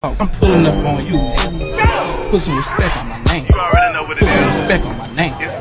I'm pulling up on you, nigga. Put some respect on my name. You already know what it Put is. some respect on my name. It's